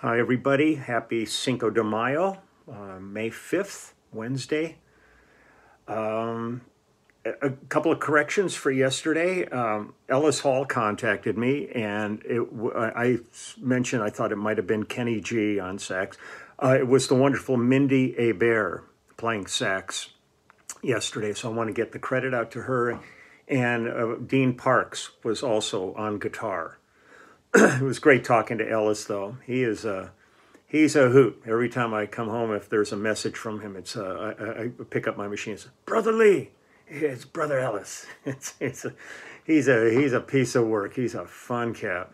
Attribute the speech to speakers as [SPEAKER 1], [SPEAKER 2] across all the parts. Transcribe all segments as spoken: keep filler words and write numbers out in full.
[SPEAKER 1] Hi, everybody. Happy Cinco de Mayo, uh, May fifth, Wednesday. Um, a, a couple of corrections for yesterday. Um, Ellis Hall contacted me, and it, I mentioned I thought it might have been Kenny G on sax. Uh, it was the wonderful Mindy Hebert playing sax yesterday, so I want to get the credit out to her. And uh, Dean Parks was also on guitar. It was great talking to Ellis, though. He is a he's a hoot. Every time I come home, if there's a message from him, it's uh, I, I pick up my machine. It's Brother Lee. It's Brother Ellis. It's it's a, he's a he's a piece of work. He's a fun cat,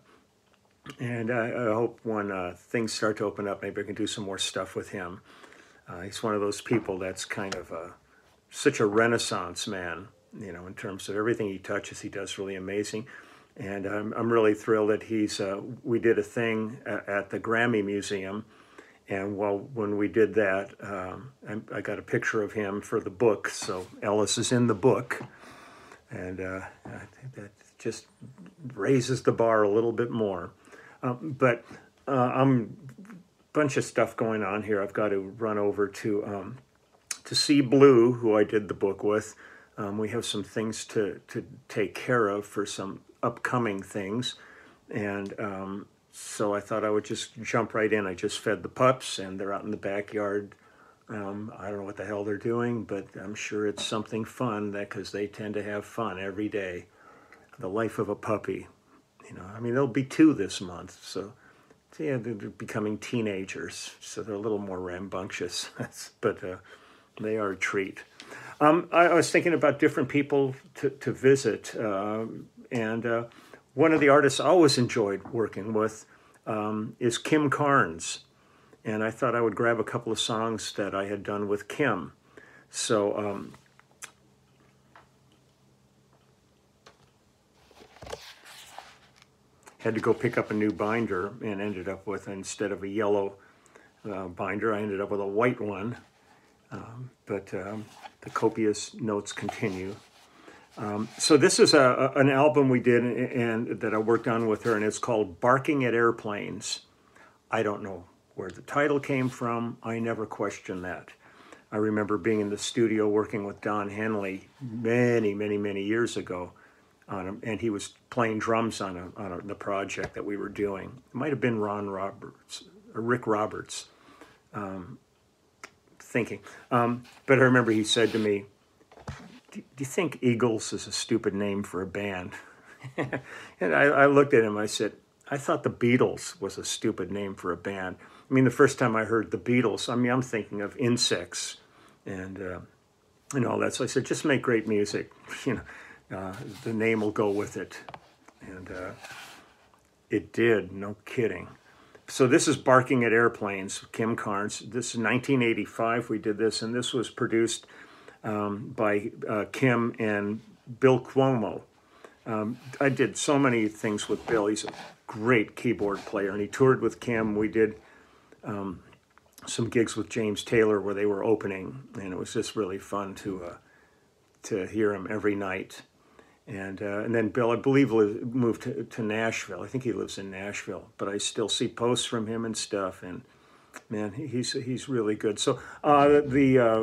[SPEAKER 1] and I, I hope when uh, things start to open up, maybe I can do some more stuff with him. Uh, he's one of those people that's kind of a, such a renaissance man, you know, in terms of everything he touches, he does really amazing. And I'm, I'm really thrilled that he's, uh, we did a thing at, at the Grammy Museum. And well, when we did that, um, I, I got a picture of him for the book. So Ellis is in the book. And uh, I think that just raises the bar a little bit more. Um, but uh, I'm a bunch of stuff going on here. I've got to run over to, um, to see Blue, who I did the book with. Um, we have some things to, to take care of for some upcoming things, and um, so I thought I would just jump right in. I just fed the pups, and they're out in the backyard. Um, I don't know what the hell they're doing, but I'm sure it's something fun, that because they tend to have fun every day. The life of a puppy, you know. I mean, they'll be two this month, so yeah, they're becoming teenagers, so they're a little more rambunctious, but uh, they are a treat. Um, I, I was thinking about different people to, to visit. Uh, And uh, one of the artists I always enjoyed working with um, is Kim Carnes. And I thought I would grab a couple of songs that I had done with Kim. So um, had to go pick up a new binder and ended up with, instead of a yellow uh, binder, I ended up with a white one. Um, but um, the copious notes continue. Um, so this is a, a, an album we did and, and that I worked on with her, and it's called Barking at Airplanes. I don't know where the title came from. I never questioned that. I remember being in the studio working with Don Henley many, many, many years ago, on a, and he was playing drums on, a, on a, the project that we were doing. It might have been Ron Roberts, or Rick Roberts, um, thinking. Um, but I remember he said to me, do you think Eagles is a stupid name for a band? And I, I looked at him, I said, I thought the Beatles was a stupid name for a band. I mean, the first time I heard the Beatles, I mean, I'm thinking of insects and, uh, and all that. So I said, just make great music. You know, uh, the name will go with it. And uh, it did, no kidding. So this is Barking at Airplanes, Kim Carnes. This is nineteen eighty-five we did this, and this was produced Um, by uh, Kim and Bill Cuomo. Um, I did so many things with Bill. He's a great keyboard player, and he toured with Kim. We did um, some gigs with James Taylor where they were opening, and it was just really fun to uh, to hear him every night. And uh, and then Bill, I believe, moved to, to Nashville. I think he lives in Nashville, but I still see posts from him and stuff. And man, he's he's really good. So uh, the uh,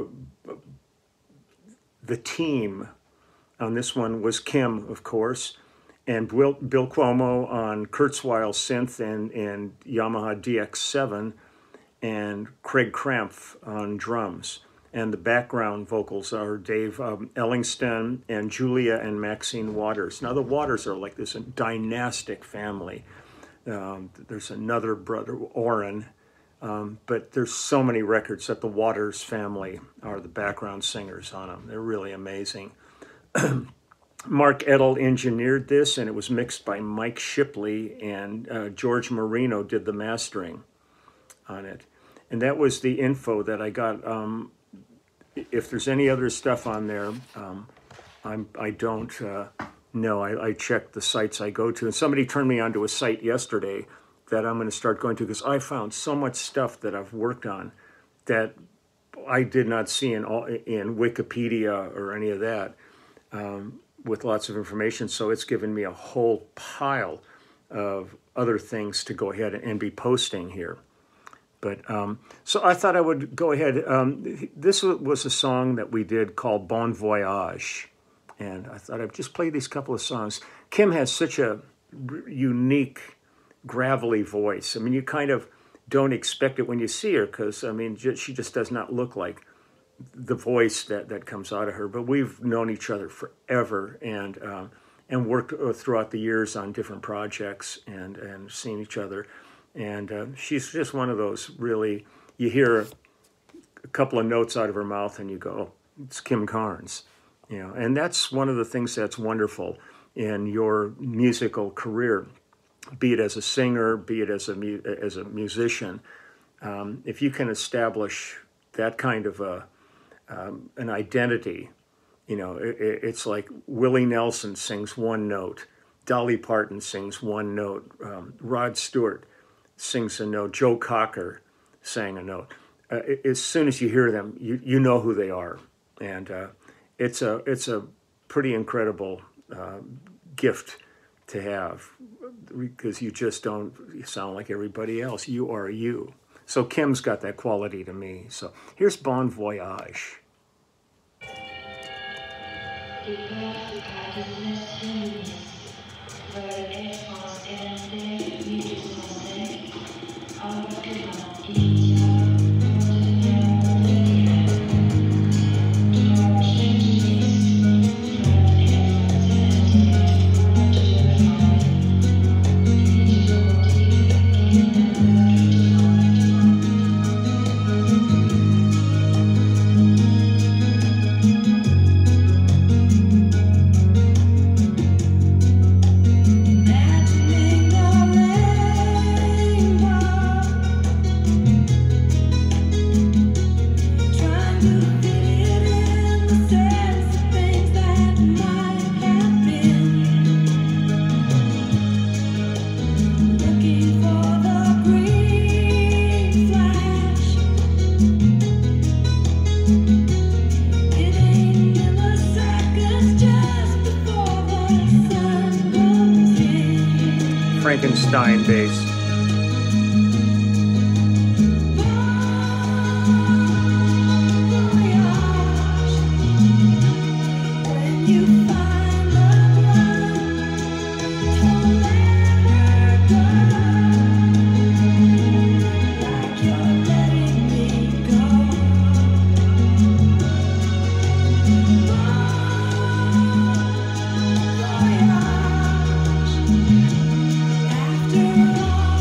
[SPEAKER 1] The team on this one was Kim, of course, and Bill, Bill Cuomo on Kurzweil synth and, and Yamaha D X seven, and Craig Krampf on drums. And the background vocals are Dave um, Ellingston and Julia and Maxine Waters. Now, the Waters are like this dynastic family. Um, there's another brother, Orrin, Um, but there's so many records that the Waters family are the background singers on them. They're really amazing. Mark Edel engineered this, and it was mixed by Mike Shipley, and uh, George Marino did the mastering on it. And that was the info that I got. Um, if there's any other stuff on there, um, I'm, I don't uh, know. I, I check the sites I go to. And somebody turned me onto a site yesterday that I'm going to start going to, because I found so much stuff that I've worked on that I did not see in all, in Wikipedia or any of that, um, with lots of information. So it's given me a whole pile of other things to go ahead and be posting here. But um, so I thought I would go ahead. Um, this was a song that we did called Bon Voyage. And I thought I'd just play these couple of songs. Kim has such a r- unique, gravelly voice. I mean, you kind of don't expect it when you see her because, I mean, j- she just does not look like the voice that, that comes out of her. But we've known each other forever and um, and worked throughout the years on different projects and, and seen each other. And uh, she's just one of those really, you hear a couple of notes out of her mouth and you go, oh, it's Kim Carnes. You know, and that's one of the things that's wonderful in your musical career, be it as a singer, be it as a, mu- as a musician. Um, if you can establish that kind of a, um, an identity, you know, it, it's like Willie Nelson sings one note, Dolly Parton sings one note, um, Rod Stewart sings a note, Joe Cocker sang a note. Uh, as soon as you hear them, you, you know who they are. And uh, it's a it's a pretty incredible uh, gift to have because you just don't sound like everybody else. You are you. So Kim's got that quality to me. So here's Bon Voyage. Frankenstein bass.
[SPEAKER 2] After all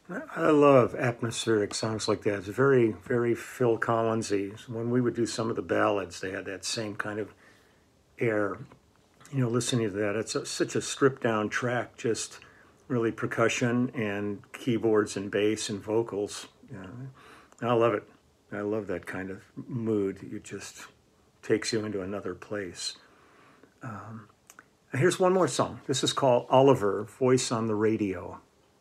[SPEAKER 1] I love atmospheric songs like that. It's very, very Phil Collinsy. When we would do some of the ballads, they had that same kind of air. You know, listening to that, it's a, such a stripped down track, just really percussion and keyboards and bass and vocals. Yeah, I love it. I love that kind of mood. It just takes you into another place. Um, here's one more song. This is called Oliver, Voice on the Radio.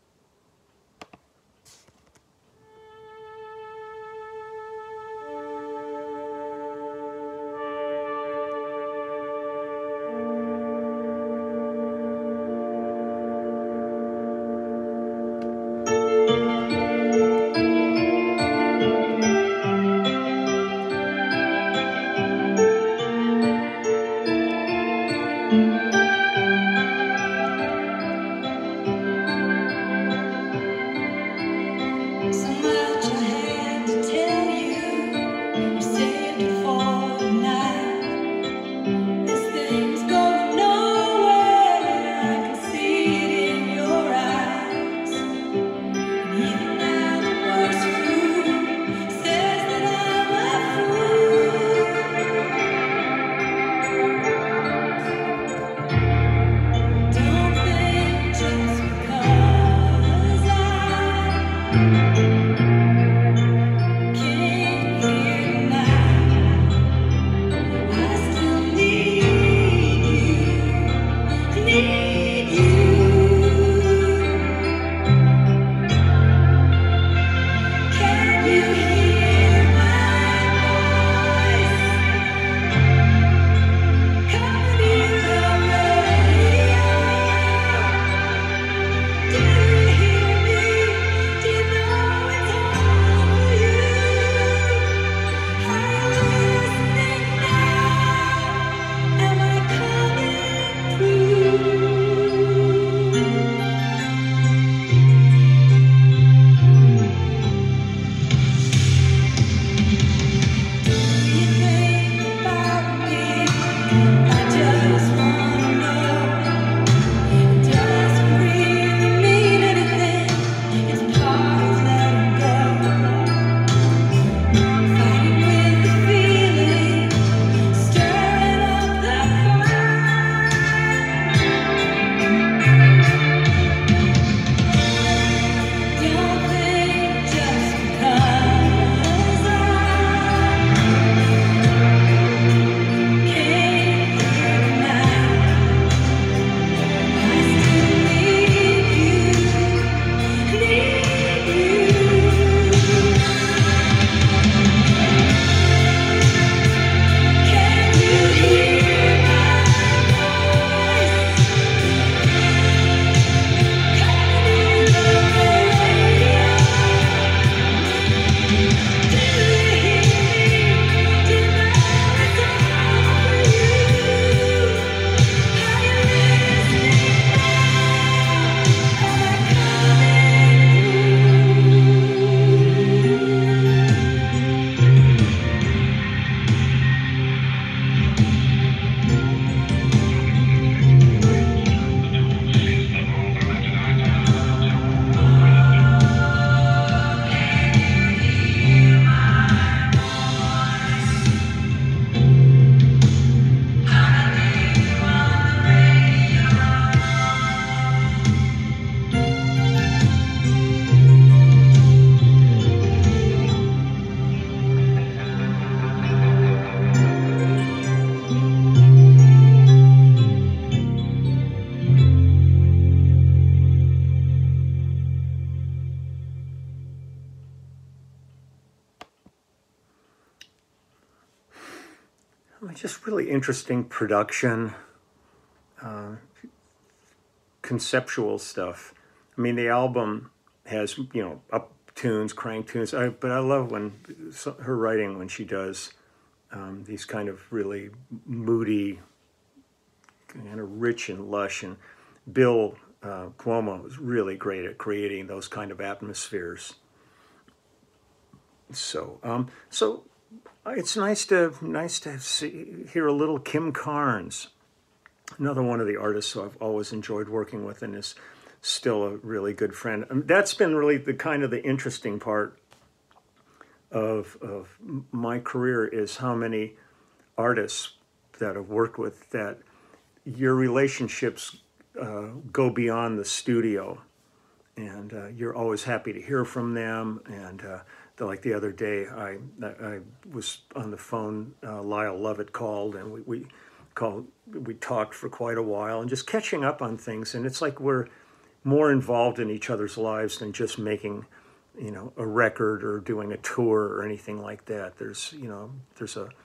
[SPEAKER 1] Just really interesting production, uh, conceptual stuff. I mean, the album has, you know, up tunes, crank tunes, I, but I love when her writing, when she does um, these kind of really moody, kind of rich and lush. And Bill uh, Cuomo is really great at creating those kind of atmospheres. So, um, so it's nice to nice to see, hear a little Kim Carnes, another one of the artists who I've always enjoyed working with, and this still a really good friend. I mean, that's been really the kind of the interesting part of of my career, is how many artists that I've worked with, that your relationships uh, go beyond the studio, and uh, you're always happy to hear from them. And uh, the, like the other day, I I was on the phone. Uh, Lyle Lovett called, and we we called. We talked for quite a while, and just catching up on things. And it's like we're more involved in each other's lives than just making, you know, a record or doing a tour or anything like that. There's, you know, there's a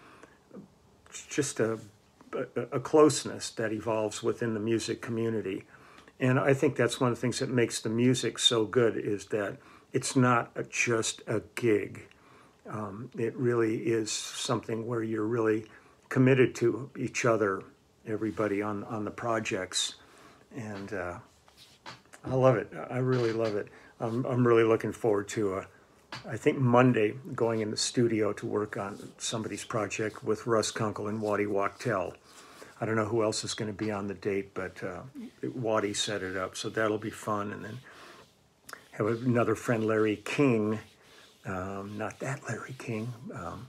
[SPEAKER 1] just a a, a closeness that evolves within the music community. And I think that's one of the things that makes the music so good, is that it's not a, just a gig. Um, it really is something where you're really committed to each other, everybody on, on the projects. And uh, I love it. I really love it. I'm, I'm really looking forward to, uh, I think Monday, going in the studio to work on somebody's project with Russ Kunkel and Waddy Wachtel. I don't know who else is going to be on the date, but uh, Waddy set it up, so that'll be fun. And then have another friend, Larry King. Um, not that Larry King, um,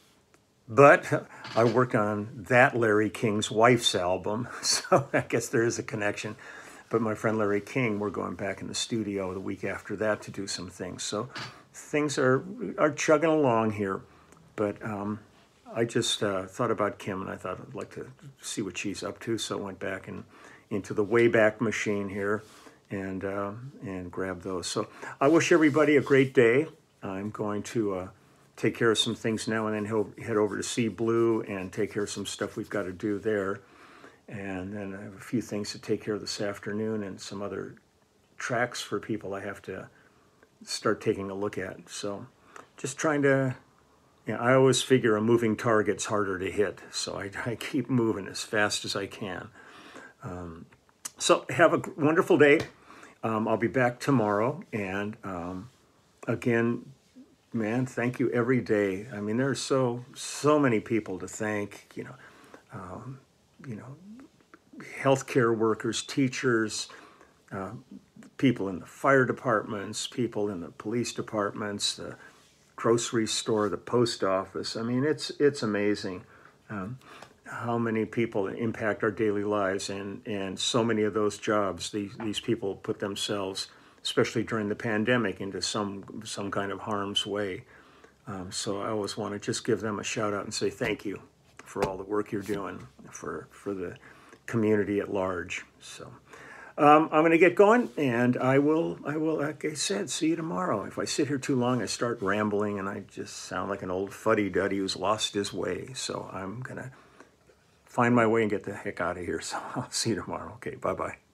[SPEAKER 1] but I worked on that Larry King's wife's album, so I guess there is a connection. But my friend Larry King, we're going back in the studio the week after that to do some things. So things are are chugging along here, but um, I just uh, thought about Kim, and I thought I'd like to see what she's up to. So I went back and into the Wayback Machine here and uh, and grabbed those. So I wish everybody a great day. I'm going to uh, take care of some things now, and then he'll head over to See Blue and take care of some stuff we've got to do there. And then I have a few things to take care of this afternoon, and some other tracks for people I have to start taking a look at. So just trying to, you know, I always figure a moving target's harder to hit, so I, I keep moving as fast as I can. Um, so have a wonderful day. Um, I'll be back tomorrow, and um, again, man, thank you every day. I mean, there's so so many people to thank. You know, um, you know, healthcare workers, teachers, uh, people in the fire departments, people in the police departments, the grocery store, the post office. I mean, it's it's amazing um, how many people impact our daily lives, and and so many of those jobs, these these people put themselves, especially during the pandemic, into some some kind of harm's way. Um, so I always want to just give them a shout out and say thank you for all the work you're doing for for the community at large. So um, I'm going to get going, and I will, I will, like I said, see you tomorrow. If I sit here too long, I start rambling, and I just sound like an old fuddy-duddy who's lost his way. So I'm going to find my way and get the heck out of here. So I'll see you tomorrow. Okay, bye-bye.